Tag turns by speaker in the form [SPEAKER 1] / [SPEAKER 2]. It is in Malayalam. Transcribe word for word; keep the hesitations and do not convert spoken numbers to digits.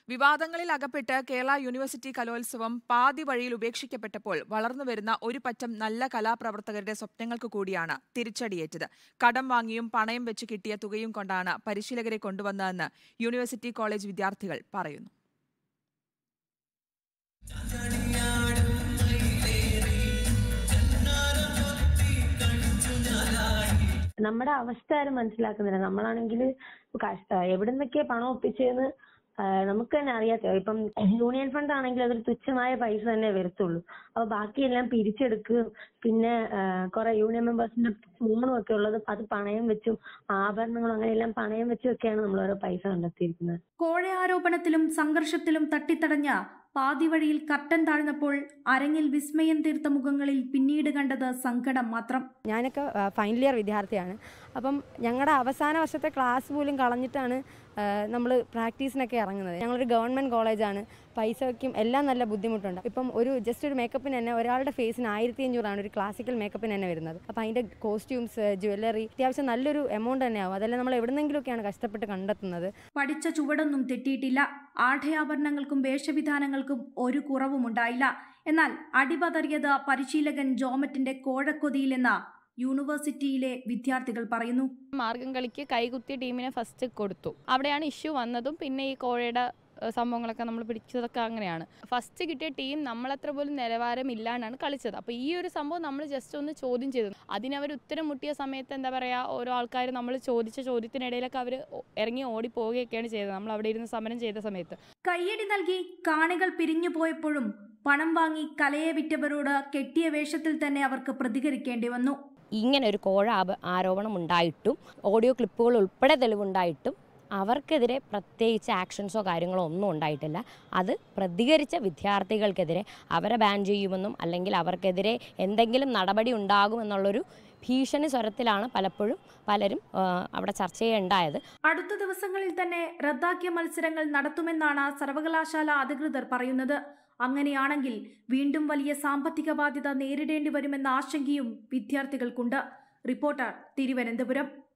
[SPEAKER 1] വിവാദങ്ങളിൽ അകപ്പെട്ട് കേരള യൂണിവേഴ്സിറ്റി കലോത്സവം പാതി വഴിയിൽ ഉപേക്ഷിക്കപ്പെട്ടപ്പോൾ വളർന്നുവരുന്ന ഒരു പറ്റം നല്ല കലാപ്രവർത്തകരുടെ സ്വപ്നങ്ങൾക്ക് കൂടിയാണ് തിരിച്ചടിയേറ്റത്. കടം വാങ്ങിയും പണയം വെച്ച് കിട്ടിയ തുകയും കൊണ്ടാണ് പരിശീലകരെ കൊണ്ടുവന്നതെന്ന് യൂണിവേഴ്സിറ്റി കോളേജ് വിദ്യാർത്ഥികൾ പറയുന്നു.
[SPEAKER 2] നമ്മുടെ അവസ്ഥ ആരും മനസ്സിലാക്കുന്നില്ല. നമ്മളാണെങ്കിൽ എവിടെ നിന്നൊക്കെ പണം ഒപ്പിച്ചതെന്ന് നമുക്ക് തന്നെ അറിയാത്ത. ഇപ്പം യൂണിയൻ ഫണ്ട് ആണെങ്കിൽ അതൊരു തുച്ഛമായ പൈസ തന്നെ വരത്തുള്ളൂ. അപ്പൊ ബാക്കിയെല്ലാം പിരിച്ചെടുക്കുകയും പിന്നെ കുറെ യൂണിയൻ മെമ്പേഴ്സിന്റെ ഫോണും ഒക്കെ ഉള്ളത് അത് പണയം വെച്ചും ആഭരണങ്ങളും അങ്ങനെയെല്ലാം പണയം വെച്ചും ഒക്കെയാണ് നമ്മൾ ഓരോ പൈസ കണ്ടെത്തിയിരിക്കുന്നത്.
[SPEAKER 3] കോഴ ആരോപണത്തിലും സംഘർഷത്തിലും തട്ടിത്തടഞ്ഞ പാതിവഴിയിൽ കർട്ടൻ താഴ്ന്നപ്പോൾ അരങ്ങിൽ വിസ്മയം തീർത്ത മുഖങ്ങളിൽ പിന്നീട് കണ്ടത് സങ്കടം മാത്രം.
[SPEAKER 4] ഞാനൊക്കെ ഫൈനൽ ഇയർ വിദ്യാർത്ഥിയാണ്. അപ്പം ഞങ്ങളുടെ അവസാന വർഷത്തെ ക്ലാസ് പോലും കളഞ്ഞിട്ടാണ് നമ്മൾ പ്രാക്ടീസിനൊക്കെ ഇറങ്ങുന്നത്. ഞങ്ങളൊരു ഗവൺമെൻറ് കോളേജാണ്. പൈസയ്ക്കും എല്ലാം നല്ല ബുദ്ധിമുട്ടുണ്ട്. ഇപ്പം ഒരു ജസ്റ്റ് ഒരു മേക്കപ്പിന് തന്നെ ഒരാളുടെ ഫേസിന് ആയിരത്തി അഞ്ഞൂറാണ് ഒരു ക്ലാസിക്കൽ മേക്കപ്പിന് തന്നെ വരുന്നത്. അപ്പം അതിൻ്റെ കോസ്റ്റ്യൂംസ്, ജ്വല്ലറി അത്യാവശ്യം നല്ലൊരു എമൗണ്ട് തന്നെ ആവും. അതെല്ലാം നമ്മൾ എവിടെന്നെങ്കിലുമൊക്കെയാണ് കഷ്ടപ്പെട്ട് കണ്ടെത്തുന്നത്.
[SPEAKER 3] പഠിച്ച ചുവടൊന്നും തെറ്റിയിട്ടില്ല. ആഢയാഭരണങ്ങൾക്കും വേഷവിധാനങ്ങൾക്കും ഒരു കുറവുമുണ്ടായില്ല. എന്നാൽ അടിപതറിയത് പരിശീലകൻ ജോമറ്റിന്റെ കോഴക്കൊതിയിലെന്ന യൂണിവേഴ്സിറ്റിയിലെ വിദ്യാർത്ഥികൾ പറയുന്നു.
[SPEAKER 5] മാർഗം കളിക്ക് കൈകുത്തിയ ടീമിനെ ഫസ്റ്റ് കൊടുത്തു. അവിടെയാണ് ഇഷ്യൂ വന്നതും പിന്നെ ഈ കോഴയുടെ സംഭവങ്ങളൊക്കെ നമ്മൾ പിടിച്ചതൊക്കെ അങ്ങനെയാണ്. ഫസ്റ്റ് കിട്ടിയ ടീം നമ്മളത്ര പോലും നിലവാരം ഇല്ലാണ്ടാണ് കളിച്ചത്. അപ്പോൾ ഈ ഒരു സംഭവം നമ്മൾ ജസ്റ്റ് ഒന്ന് ചോദ്യം ചെയ്തു. അതിനവർ ഉത്തരം മുട്ടിയ സമയത്ത് എന്താ പറയുക, ഓരോ ആൾക്കാർ നമ്മൾ ചോദിച്ച ചോദ്യത്തിനിടയിലൊക്കെ അവർ ഇറങ്ങി ഓടിപ്പോവുകയൊക്കെയാണ് ചെയ്തത്. നമ്മൾ അവിടെ ഇരുന്ന് സമരം ചെയ്ത സമയത്ത്
[SPEAKER 3] കയ്യടി നൽകി കാണികൾ പിരിഞ്ഞു പോയപ്പോഴും പണം വാങ്ങി കലയെ വിറ്റവരോട് കെട്ടിയ വേഷത്തിൽ തന്നെ അവർക്ക് പ്രതികരിക്കേണ്ടി വന്നു.
[SPEAKER 6] ഇങ്ങനെ ഒരു കോഴ ആരോപണം ഉണ്ടായിട്ടും ഓഡിയോ ക്ലിപ്പുകൾ ഉൾപ്പെടെ തെളിവുണ്ടായിട്ടും അവർക്കെതിരെ പ്രത്യേകിച്ച് ആക്ഷൻസോ കാര്യങ്ങളോ ഒന്നും ഉണ്ടായിട്ടില്ല. അത് പ്രതികരിച്ച വിദ്യാർത്ഥികൾക്കെതിരെ അവരെ ബാൻ ചെയ്യുമെന്നും അല്ലെങ്കിൽ അവർക്കെതിരെ എന്തെങ്കിലും നടപടി ഉണ്ടാകുമെന്നുള്ളൊരു ഭീഷണി സ്വരത്തിലാണ് പലപ്പോഴും പലരും അവിടെ ചർച്ച ചെയ്യുണ്ടായത്.
[SPEAKER 3] അടുത്ത ദിവസങ്ങളിൽ തന്നെ റദ്ദാക്കിയ മത്സരങ്ങൾ നടത്തുമെന്നാണ് സർവകലാശാല അധികൃതർ പറയുന്നത്. അങ്ങനെയാണെങ്കിൽ വീണ്ടും വലിയ സാമ്പത്തിക ബാധ്യത നേരിടേണ്ടി വരുമെന്ന ആശങ്കയും വിദ്യാർത്ഥികൾക്കുണ്ട്. റിപ്പോർട്ടർ, തിരുവനന്തപുരം.